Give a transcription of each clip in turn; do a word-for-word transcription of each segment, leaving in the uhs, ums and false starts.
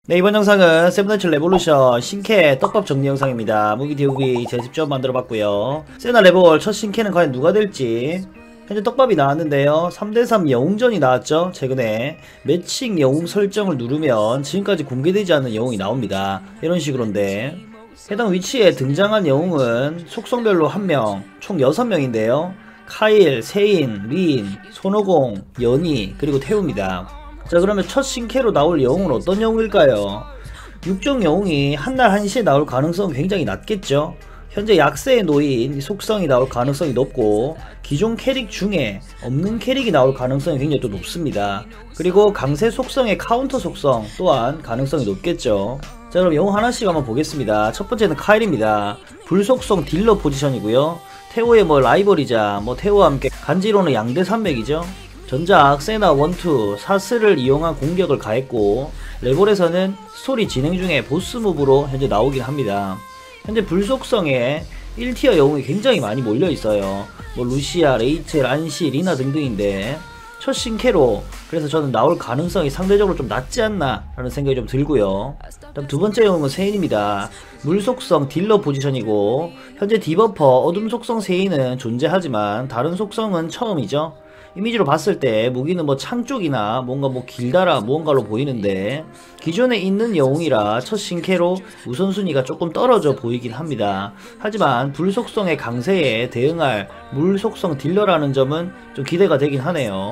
네, 이번 영상은 세븐나이츠 레볼루션 신캐 떡밥 정리 영상입니다. 무기 디오비 제가 직접 만들어봤고요. 세나 레볼 첫 신캐는 과연 누가 될지. 현재 떡밥이 나왔는데요. 삼 대 삼 영웅전이 나왔죠. 최근에 매칭 영웅 설정을 누르면 지금까지 공개되지 않은 영웅이 나옵니다. 이런 식으로인데 해당 위치에 등장한 영웅은 속성별로 한 명, 총 여섯 명인데요 카일, 세인, 린, 손오공, 연희, 그리고 태우입니다. 자, 그러면 첫 신캐로 나올 영웅은 어떤 영웅일까요? 육종 영웅이 한날 한시에 나올 가능성은 굉장히 낮겠죠. 현재 약세에 놓인 속성이 나올 가능성이 높고 기존 캐릭 중에 없는 캐릭이 나올 가능성이 굉장히 또 높습니다. 그리고 강세 속성의 카운터 속성 또한 가능성이 높겠죠. 자, 그럼 영웅 하나씩 한번 보겠습니다. 첫 번째는 카일입니다. 불속성 딜러 포지션이고요. 태오의 뭐 라이벌이자 뭐 태오와 함께 간지로는 양대 산맥이죠. 전작 세나 일, 이, 사스를 이용한 공격을 가했고 레볼에서는 스토리 진행 중에 보스 무브로 현재 나오긴 합니다. 현재 불속성에 일 티어 영웅이 굉장히 많이 몰려있어요. 뭐 루시아, 레이첼, 안시, 리나 등등인데 첫 신캐로 그래서 저는 나올 가능성이 상대적으로 좀 낮지 않나 라는 생각이 좀 들고요. 다음 두 번째 영웅은 세인입니다. 물속성 딜러 포지션이고 현재 디버퍼 어둠 속성 세인은 존재하지만 다른 속성은 처음이죠. 이미지로 봤을 때 무기는 뭐 창 쪽이나 뭔가 뭐 길다라 무언가로 보이는데 기존에 있는 영웅이라 첫 신캐로 우선순위가 조금 떨어져 보이긴 합니다. 하지만 불속성의 강세에 대응할 물속성 딜러라는 점은 좀 기대가 되긴 하네요.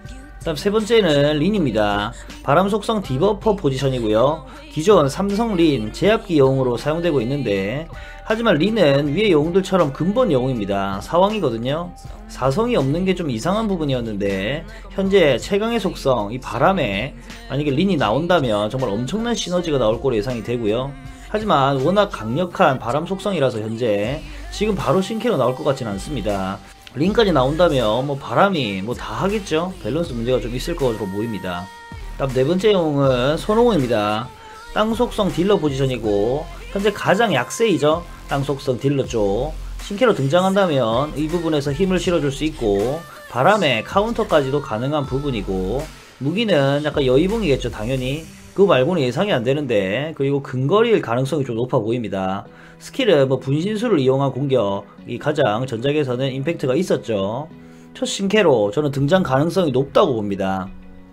다음 세 번째는 린입니다. 바람 속성 디버퍼 포지션이고요. 기존 삼성 린 제압기 영웅으로 사용되고 있는데 하지만 린은 위의 영웅들처럼 근본 영웅입니다. 사왕이거든요. 사성이 없는 게 좀 이상한 부분이었는데 현재 최강의 속성 이 바람에 만약에 린이 나온다면 정말 엄청난 시너지가 나올 거로 예상이 되고요. 하지만 워낙 강력한 바람 속성이라서 현재 지금 바로 신캐로 나올 것 같지는 않습니다. 린까지 나온다면 뭐 바람이 뭐 다 하겠죠. 밸런스 문제가 좀 있을 것으로 보입니다. 다음 네 번째 영웅은 손오공입니다. 땅 속성 딜러 포지션이고 현재 가장 약세이죠. 땅 속성 딜러 쪽 신캐로 등장한다면 이 부분에서 힘을 실어줄 수 있고 바람에 카운터까지도 가능한 부분이고 무기는 약간 여의봉이겠죠. 당연히 그거 말고는 예상이 안되는데 그리고 근거리일 가능성이 좀 높아 보입니다. 스킬은 뭐 분신술을 이용한 공격이 가장 전작에서는 임팩트가 있었죠. 첫 신캐로 저는 등장 가능성이 높다고 봅니다.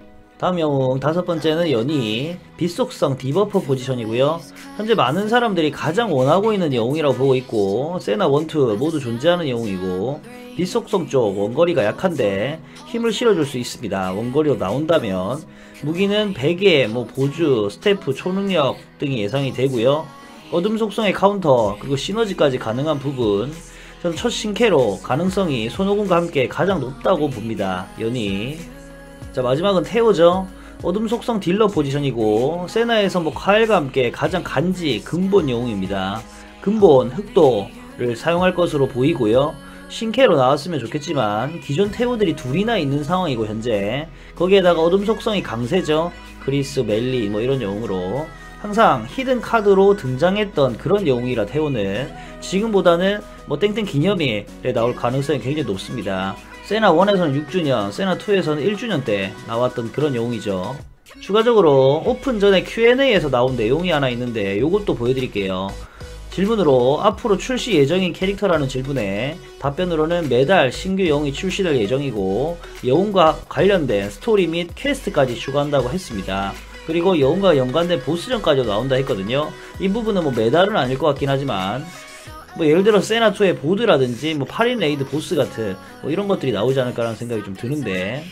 다음 영웅 다섯 번째는 연희 빛속성 디버퍼 포지션이고요. 현재 많은 사람들이 가장 원하고 있는 영웅이라고 보고 있고 세나 일, 이 모두 존재하는 영웅이고 빛속성 쪽 원거리가 약한데 힘을 실어줄 수 있습니다. 원거리로 나온다면 무기는 베개, 뭐 보주, 스태프, 초능력 등이 예상이 되고요. 어둠 속성의 카운터 그리고 시너지까지 가능한 부분 저는 첫 신캐로 가능성이 손오공과 함께 가장 높다고 봅니다. 연희. 자, 마지막은 태오죠. 어둠 속성 딜러 포지션이고 세나에서 뭐 카일과 함께 가장 간지 근본 영웅입니다. 근본 흑도를 사용할 것으로 보이고요. 신캐로 나왔으면 좋겠지만 기존 태오들이 둘이나 있는 상황이고 현재 거기에다가 어둠 속성이 강세죠. 크리스, 멜리 뭐 이런 영웅으로 항상 히든 카드로 등장했던 그런 영웅이라 태오는 지금보다는 뭐 땡땡 기념일에 나올 가능성이 굉장히 높습니다. 세나 일에서는 육 주년, 세나 이에서는 일 주년 때 나왔던 그런 영웅이죠. 추가적으로 오픈 전에 큐 앤 에이에서 나온 내용이 하나 있는데 요것도 보여드릴게요. 질문으로 앞으로 출시 예정인 캐릭터라는 질문에 답변으로는 매달 신규 영웅이 출시될 예정이고 영웅과 관련된 스토리 및 퀘스트까지 추가한다고 했습니다. 그리고 영웅과 연관된 보스전까지도 나온다 했거든요. 이 부분은 뭐 매달은 아닐 것 같긴 하지만 뭐 예를 들어 세나 이의 보드라든지 뭐 팔 인 레이드 보스 같은 뭐 이런 것들이 나오지 않을까라는 생각이 좀 드는데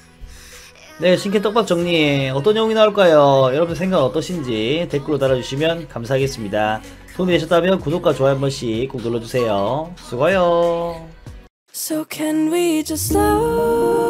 네, 신캐 떡밥 정리 어떤 영웅이 나올까요? 여러분 생각 어떠신지 댓글로 달아주시면 감사하겠습니다. 도움이 되셨다면 구독과 좋아요 한 번씩 꼭 눌러주세요. 수고하요. So can we just slow